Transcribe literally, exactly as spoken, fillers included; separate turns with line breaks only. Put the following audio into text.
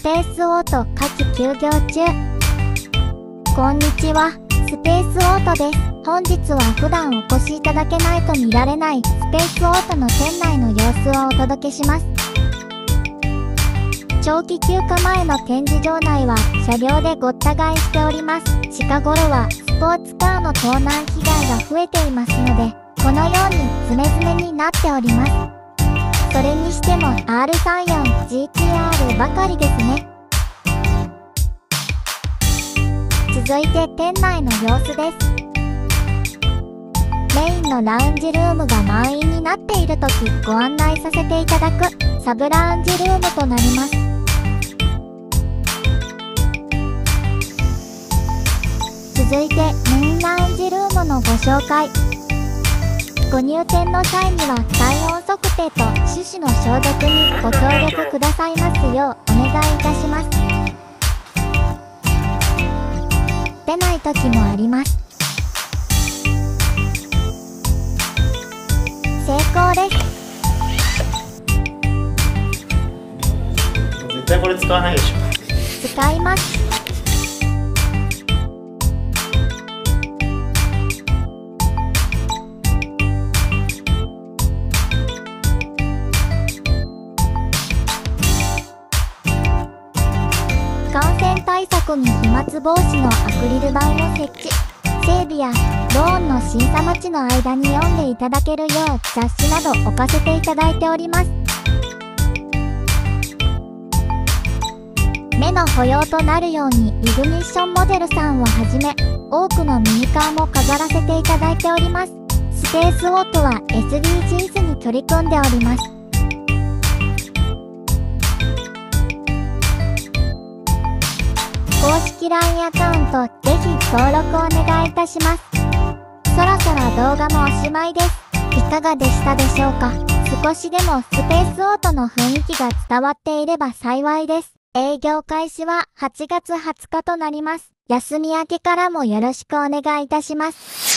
ペースオート夏季休業中。こんにちは、スペースオートです。本日は普段お越しいただけないと見られないスペースオートの店内の様子をお届けします。長期休暇前の展示場内は車両でごった返しております。近頃はスポーツカーの盗難被害が増えていますので、このようにズメズメになっております。それにしても アールさんじゅうよんジーティーアール ばかりですね。続いて店内の様子です。メインのラウンジルームが満員になっているときご案内させていただくサブラウンジルームとなります。続いてメインラウンジルームのご紹介。ご入店の際には体温測定と手指の消毒にご協力くださいますようお願いいたします。出ない時もあります。成功です。
絶対これ使わないでしょ。
使います。感染対策に飛沫防止のアクリル板を設置。整備やローンの審査待ちの間に読んでいただけるよう雑誌など置かせていただいております。目の保養となるようにイグニッションモデルさんをはじめ多くのミニカーも飾らせていただいております。スペースオートは エスディージーズ に取り組んでおります。公式 ライン アカウントぜひ登録お願いいたします。そろそろ動画もおしまいです。いかがでしたでしょうか。少しでもスペースオートの雰囲気が伝わっていれば幸いです。営業開始ははちがつはつかとなります。休み明けからもよろしくお願いいたします。